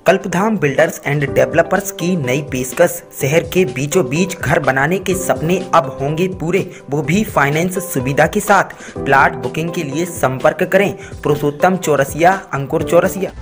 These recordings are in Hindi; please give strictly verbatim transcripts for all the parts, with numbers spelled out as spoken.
कल्पधाम बिल्डर्स एंड डेवलपर्स की नई पेशकश। शहर के बीचों बीच घर बनाने के सपने अब होंगे पूरे, वो भी फाइनेंस सुविधा के साथ। प्लाट बुकिंग के लिए संपर्क करें पुरुषोत्तम चौरसिया, अंकुर चौरसिया।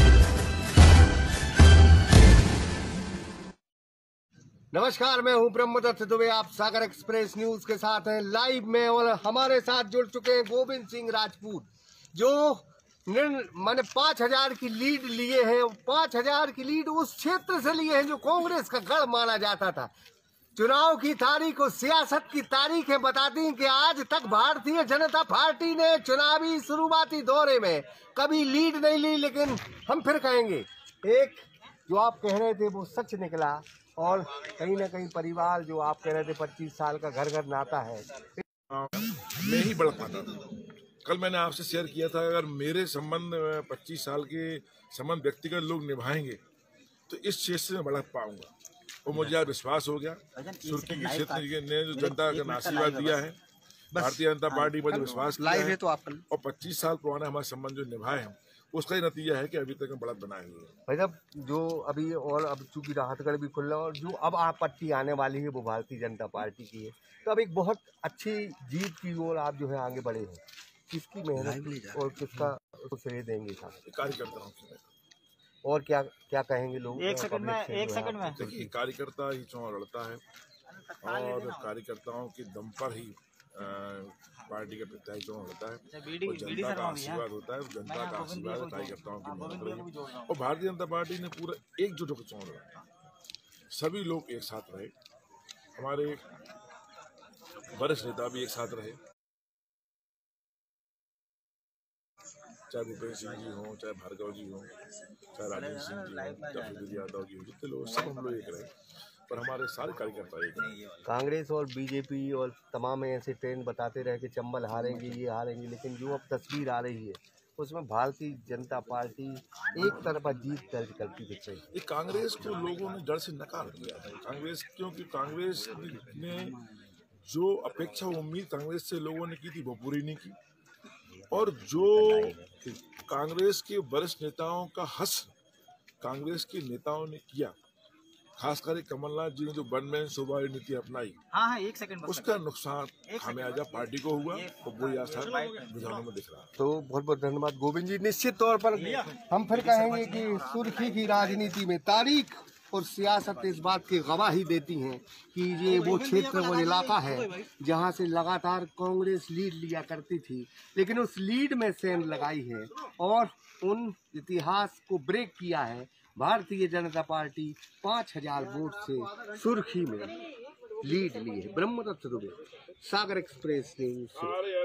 नमस्कार, मैं हूं ब्रह्मदत्त दुबे। आप सागर एक्सप्रेस न्यूज के साथ हैं लाइव में, और हमारे साथ जुड़ चुके हैं गोविंद सिंह राजपूत, जो मैंने पाँच हजार की लीड लिए हैं। पाँच हजार की लीड उस क्षेत्र से लिए हैं जो कांग्रेस का गढ़ माना जाता था। चुनाव की तारीख और सियासत की तारीखें बताती हैं कि आज तक भारतीय जनता पार्टी ने चुनावी शुरुआती दौरे में कभी लीड नहीं ली, लेकिन हम फिर कहेंगे एक जो आप कह रहे थे वो सच निकला। और कहीं ना कहीं परिवार जो आप कह रहे थे पच्चीस साल का घर घर नाता है, मैं ही बढ़ पाता था। कल मैंने आपसे शेयर किया था, अगर मेरे संबंध पच्चीस साल के संबंध व्यक्तिगत लोग निभाएंगे तो इस क्षेत्र से मैं बढ़ पाऊंगा। और मुझे आज विश्वास हो गया, सुर्खी के क्षेत्र ने जो जनता का आशीर्वाद दिया है, भारतीय जनता पार्टी पर जो विश्वास किया है और पच्चीस साल पुराने हमारे संबंध जो निभाए हैं, उसका ही नतीजा है कि अभी तक हम बढ़त बनाए हुए हैं। भाई साहब, जो अभी और अब चूंकि राहतगढ़ भी खुल रहा है और जो अब आप पट्टी आने वाली है वो भारतीय जनता पार्टी की है, तो अब एक बहुत अच्छी जीत की ओर आप जो है आगे बढ़े हैं। किसकी मेहनत और किसका श्रेय देंगे साहब? कार्यकर्ताओं की। और क्या क्या कहेंगे लोग? एक सेकंड में एक सेकंड में देखिए, कार्यकर्ता ही चुनाव लड़ता है और कार्यकर्ताओं के दम पर ही आ, पार्टी का प्रत्याशी चुनाव होता है और जनता का आशीर्वाद होता है। जनता का आशीर्वाद कार्यकर्ताओं की मेहनत रही और भारतीय जनता पार्टी ने पूरा एकजुट होकर चुनाव लड़ा। सभी लोग एक साथ रहे, हमारे वरिष्ठ नेता भी एक साथ रहे, चाहे भूपेन्द्र सिंह जी हों, चाहे भार्गव जी हों, चाहे राजेंद्र सिंह जी हों, चाहे विजय यादव जी हों, जितने लोग सब हम लोग एक रहे, पर हमारे सारे कार्यकर्ता एक रहे। कांग्रेस और बीजेपी और तमाम ऐसे ट्रेंड बताते रहे कि चंबल हारेंगे, ये हारेंगे, लेकिन जो अब तस्वीर आ रही है उसमें भारतीय जनता पार्टी एक तरफा जीत दर्ज करती दिख रही है। कांग्रेस को लोगों ने जड़ से नकार दिया है। कांग्रेस क्योंकि कांग्रेस ने जो अपेक्षा उम्मीद कांग्रेस से लोगों ने की थी वो पूरी नहीं की, और जो कांग्रेस के वरिष्ठ नेताओं का हस कांग्रेस के नेताओं ने किया, खासकर कमलनाथ जी ने जो वन मैन शो नीति अपनाई, हाँ हाँ एक सेकंड उसका नुकसान खामियाजा पार्टी को हुआ और वही आसार रुझानों में दिख रहा। तो बहुत बहुत धन्यवाद गोविंद जी। निश्चित तौर पर हम फिर कहेंगे कि सुर्खी की राजनीति में तारीख और सियासत इस बात की गवाही देती हैं कि ये वो क्षेत्र वो इलाका है जहां से लगातार कांग्रेस लीड लिया करती थी, लेकिन उस लीड में सेंध लगाई है और उन इतिहास को ब्रेक किया है। भारतीय जनता पार्टी पाँच हजार वोट से सुर्खी में लीड ली है। ब्रह्मदत्त दुबे, सागर एक्सप्रेस न्यूज से।